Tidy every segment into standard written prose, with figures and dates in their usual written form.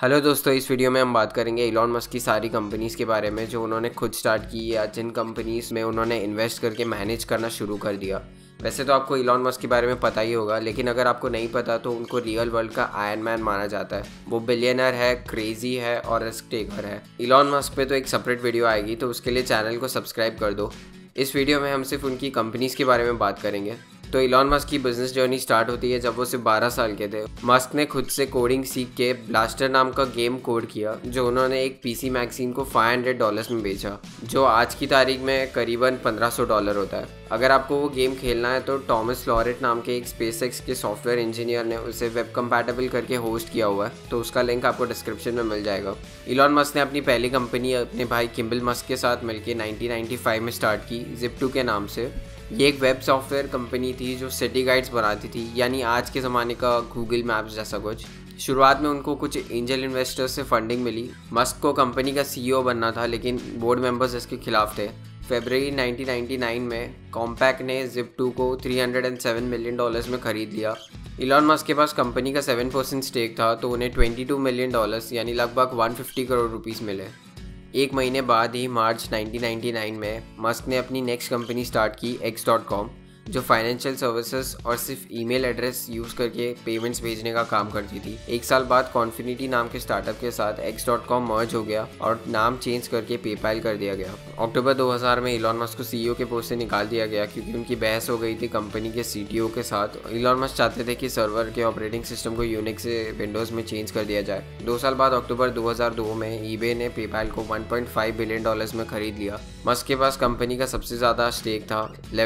Hello दोस्तों, इस video में हम बात करेंगे इलॉन मस्क की सारी कंपनीज़ के बारे में जो उन्होंने खुद स्टार्ट की या जिन कंपनीज़ में उन्होंने इन्वेस्ट करके मैनेज करना शुरू कर दिया। वैसे तो आपको इलॉन मस्क के बारे में पता ही होगा, लेकिन अगर आपको नहीं पता तो उनको रियल वर्ल्ड का आयरन मैन माना जाता है। वो बिलियनर है, क्रेजी है और रिस्क टेकर है। इलॉन मस्क पे तो एक सेपरेट वीडियो आएगी, तो उसके लिए चैनल को सब्सक्राइब कर दो। इस वीडियो में हम सिर्फ उनकी कंपनीज़ के बारे में बात करेंगे। तो इलॉन मस्क की बिजनेस जर्नी स्टार्ट होती है जब वो सिर्फ 12 साल के थे। मस्क ने खुद से कोडिंग सीख के ब्लास्टर नाम का गेम कोड किया, जो उन्होंने एक पीसी मैगजीन को $500 में बेचा, जो आज की तारीख में करीबन $1500 होता है। अगर आपको वो गेम खेलना है तो टॉमस लॉरेट नाम के एक स्पेसएक्स के सॉफ्टवेयर इंजीनियर ने उसे वेब कंपैटिबल करके होस्ट किया हुआ है, तो उसका लिंक आपको डिस्क्रिप्शन में मिल जाएगा। इलॉन मस्क ने अपनी पहली कंपनी अपने भाई किम्बल मस्क के साथ मिलकर 1995 में स्टार्ट की, Zip2 के नाम से। ये एक वेब सॉफ्टवेयर कंपनी थी जो सिटी गाइड्स बनाती थी, यानी आज के ज़माने का गूगल मैप्स जैसा कुछ। शुरुआत में उनको कुछ एंजल इन्वेस्टर्स से फंडिंग मिली। मस्क को कंपनी का सीईओ बनना था, लेकिन बोर्ड मेंबर्स इसके खिलाफ थे। फरवरी 1999 में कॉम्पैक ने Zip2 को $307 मिलियन में ख़रीद लिया। इलॉन मस्क के पास कंपनी का 7% स्टेक था, तो उन्हें $22 मिलियन यानी लगभग 150 करोड़ रुपीस मिले। एक महीने बाद ही मार्च 1999 में मस्क ने अपनी नेक्स्ट कंपनी स्टार्ट की X.com, जो फाइनेंशियल सर्विसेज और सिर्फ ईमेल एड्रेस यूज़ करके पेमेंट्स भेजने का काम करती थी। एक साल बाद कॉन्फिनिटी नाम के स्टार्टअप के साथ X.com मर्ज हो गया और नाम चेंज करके पेपैल कर दिया गया। अक्टूबर 2000 में इलॉन मस्क को सीईओ के पोस्ट से निकाल दिया गया क्योंकि उनकी बहस हो गई थी कंपनी के सीटीओ के साथ। इलॉन मस्क चाहते थे कि सर्वर के ऑपरेटिंग सिस्टम को यूनिक्स से विंडोज़ में चेंज कर दिया जाए। 2 साल बाद अक्टूबर 2002 में ईबे ने पेपैल को $1.5 बिलियन में खरीद लिया। मस्क के पास कंपनी का सबसे ज़्यादा स्टेक था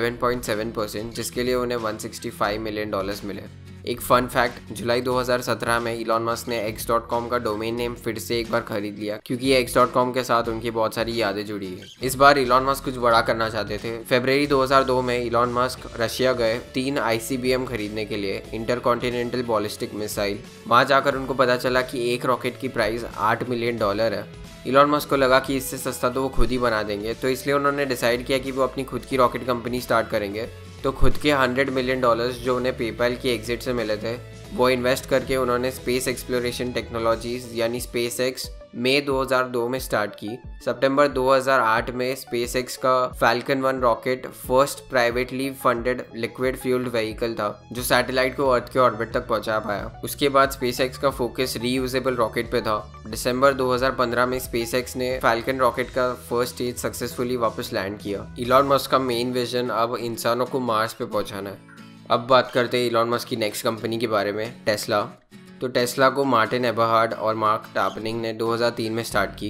11.7%, जिसके लिए उन्हें $165 मिलियन मिले। एक फन फैक्ट, जुलाई 2017 में इलॉन मस्क ने X.com का डोमेन नेम फिर से एक बार खरीद लिया क्योंकि X.com के साथ उनकी बहुत सारी यादें जुड़ी है। इस बार इलॉन मस्क कुछ बड़ा करना चाहते थे। फरवरी 2002 में इलॉन मस्क रशिया गए 3 ICBM खरीदने के लिए, इंटरकॉन्टिनेंटल बॉलिस्टिक मिसाइल। वहाँ जाकर उनको पता चला कि एक रॉकेट की प्राइस $8 मिलियन है। इलॉन मस्क को लगा कि इससे सस्ता तो वो खुद ही बना देंगे, तो इसलिए उन्होंने डिसाइड किया कि वो अपनी खुद की रॉकेट कंपनी स्टार्ट करेंगे। तो खुद के $100 मिलियन जो उन्हें पेपैल की एग्जिट से मिले थे, वो इन्वेस्ट करके उन्होंने स्पेस एक्सप्लोरेशन टेक्नोलॉजीज यानी SpaceX मई 2002 में स्टार्ट की। सितंबर 2008 में SpaceX का Falcon 1 rocket first privately funded liquid fueled vehicle था, जो सैटेलाइट को अर्थ के ऑर्बिट तक पहुंचा पाया। उसके बाद SpaceX का फोकस रीयूजेबल रॉकेट पे था। दिसंबर 2015 में SpaceX ने Falcon रॉकेट का फर्स्ट स्टेज सक्सेसफुली वापस लैंड किया। इलॉन मस्क का मेन विजन अब इंसानों को मार्स पे पहुंचाना है। अब बात करते हैं इलॉन मस्क की नेक्स्ट कंपनी के बारे में, टेस्ला। तो टेस्ला को मार्टिन एबरहार्ड और मार्क टापनिंग ने 2003 में स्टार्ट की।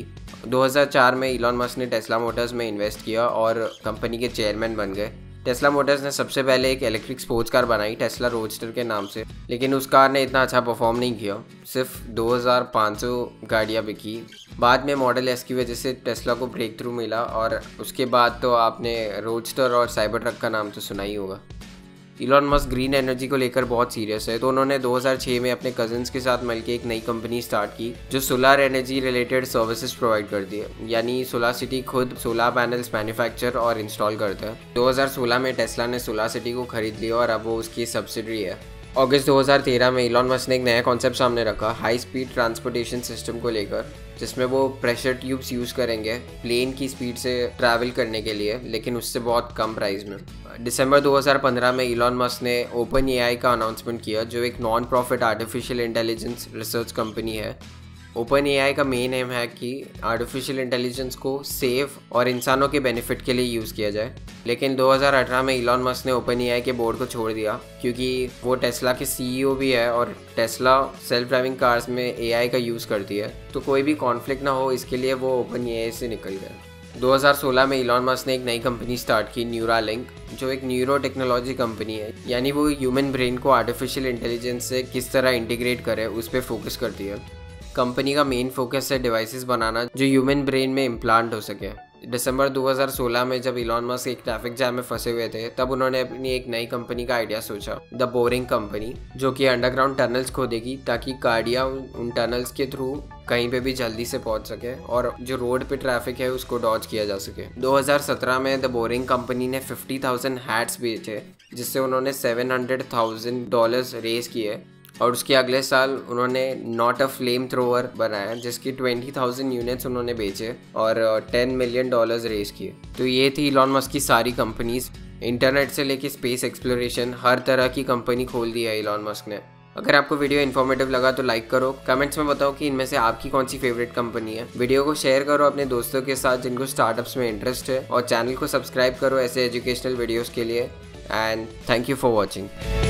2004 में इलॉन मस्क ने टेस्ला मोटर्स में इन्वेस्ट किया और कंपनी के चेयरमैन बन गए। टेस्ला मोटर्स ने सबसे पहले एक इलेक्ट्रिक स्पोर्ट्स कार बनाई टेस्ला रोडस्टर के नाम से, लेकिन उस कार ने इतना अच्छा परफॉर्म नहीं किया, सिर्फ 2500 गाड़ियाँ बिकी। बाद में मॉडल एस की वजह से टेस्ला को ब्रेक थ्रू मिला और उसके बाद तो आपने रोडस्टर और साइबर ट्रक का नाम तो सुना ही होगा। इलॉन मस्क ग्रीन एनर्जी को लेकर बहुत सीरियस है, तो उन्होंने 2006 में अपने कजिन्स के साथ मिलकर एक नई कंपनी स्टार्ट की जो solar energy related services provide करती है, यानी SolarCity खुद सोलर पैनल्स मैन्युफैक्चर और इंस्टॉल करता है। 2016 में टेस्ला ने SolarCity को खरीद लिया और अब वो उसकी सब्सिडरी है। अगस्त 2013 में इलॉन मस्क ने एक नया कॉन्सेप्ट सामने रखा हाई स्पीड ट्रांसपोर्टेशन सिस्टम को लेकर, जिसमें वो प्रेशर ट्यूब्स यूज़ करेंगे प्लेन की स्पीड से ट्रैवल करने के लिए, लेकिन उससे बहुत कम प्राइस में। दिसंबर 2015 में इलॉन मस्क ने OpenAI का अनाउंसमेंट किया, जो एक non profit artificial intelligence research company है। OpenAI का मेन एम है कि आर्टिफिशियल इंटेलिजेंस को सेफ और इंसानों के बेनिफिट के लिए यूज़ किया जाए, लेकिन 2018 में इलॉन मस्क ने OpenAI के बोर्ड को छोड़ दिया क्योंकि वो टेस्ला के सीईओ भी है और टेस्ला सेल्फ ड्राइविंग कार्स में AI का यूज़ करती है, तो कोई भी कॉन्फ्लिक्ट ना हो इसके लिए वो OpenAI से निकल गए। 2016 में इलॉन मस्क ने एक नई कंपनी स्टार्ट की, न्यूरालिंक, जो एक न्यूरोटेक्नोलॉजी कंपनी है, यानी वो ह्यूमन ब्रेन को आर्टिफिशियल इंटेलिजेंस से किस तरह इंटीग्रेट करे उस पर फोकस करती है। कंपनी का मेन फोकस है डिवाइसेस बनाना जो ह्यूमन ब्रेन में इम्प्लांट हो सके। दिसंबर 2016 में जब इलॉन मस्क एक ट्रैफिक जैम में फंसे हुए थे, तब उन्होंने अपनी एक नई कंपनी का आइडिया सोचा, द बोरिंग कंपनी, जो कि अंडरग्राउंड टनल्स खोदेगी ताकि गाड़ियाँ उन टनल्स के थ्रू कहीं पे भी जल्दी से पहुंच सके और जो रोड पे ट्रैफिक है उसको डॉज किया जा सके। 2017 में द बोरिंग कंपनी ने 50,000 हैट्स बेचे, जिससे उन्होंने $700,000 रेज किए और उसके अगले साल उन्होंने नॉट अ फ्लेम थ्रोवर बनाया जिसकी 20,000 यूनिट्स उन्होंने बेचे और $10 मिलियन रेज किए। तो ये थी इलॉन मस्क की सारी कंपनीज। इंटरनेट से लेके स्पेस एक्सप्लोरेशन हर तरह की कंपनी खोल दी है इलॉन मस्क ने। अगर आपको वीडियो इन्फॉर्मेटिव लगा तो लाइक करो, कमेंट्स में बताओ कि इनमें से आपकी कौन सी फेवरेट कंपनी है। वीडियो को शेयर करो अपने दोस्तों के साथ जिनको स्टार्टअप्स में इंटरेस्ट है, और चैनल को सब्सक्राइब करो ऐसे एजुकेशनल वीडियोस के लिए। And thank you for watching.